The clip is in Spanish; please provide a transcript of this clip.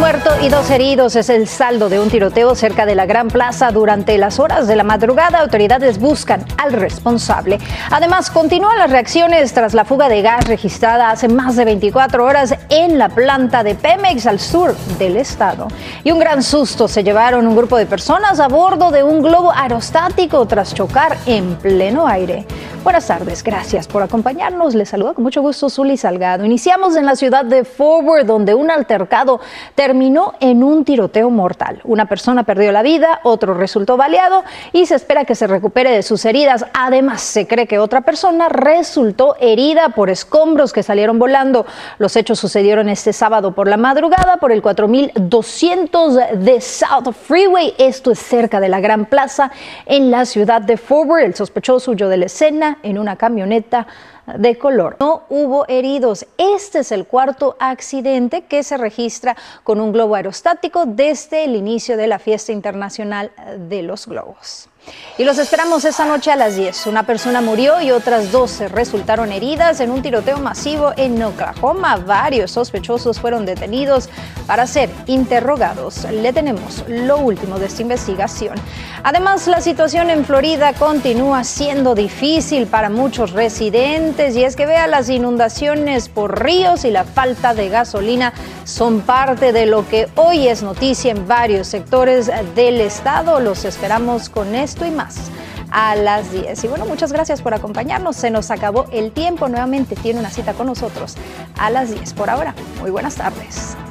muerto y 2 heridos es el saldo de un tiroteo cerca de la Gran Plaza durante las horas de la madrugada. Autoridades buscan al responsable. Además, continúan las reacciones tras la fuga de gas registrada hace más de 24 horas en la planta de Pemex al sur del estado. Y un gran susto se llevaron un grupo de personas a bordo de un globo aerostático tras chocar en pleno aire. Buenas tardes, gracias por acompañarnos. Les saluda con mucho gusto Zuli Salgado. Iniciamos en la ciudad de Fort Worth, donde un altercado terminó en un tiroteo mortal. Una persona perdió la vida, otro resultó baleado y se espera que se recupere de sus heridas. Además, se cree que otra persona resultó herida por escombros que salieron volando. Los hechos sucedieron este sábado por la madrugada por el 4200 de South Freeway. Esto es cerca de la Gran Plaza en la ciudad de Fort Worth. El sospechoso huyó de la escena en una camioneta de color. No hubo heridos. Este es el cuarto accidente que se registra con un globo aerostático desde el inicio de la fiesta internacional de los globos. Y los esperamos esta noche a las 10. Una persona murió y otras 12 resultaron heridas en un tiroteo masivo en Oklahoma. Varios sospechosos fueron detenidos para ser interrogados. Le tenemos lo último de esta investigación. Además, la situación en Florida continúa siendo difícil para muchos residentes, y es que vea, las inundaciones por ríos y la falta de gasolina son parte de lo que hoy es noticia en varios sectores del estado. Los esperamos con esto y más a las 10. Y bueno, muchas gracias por acompañarnos. Se nos acabó el tiempo. Nuevamente tiene una cita con nosotros a las 10. Por ahora, muy buenas tardes.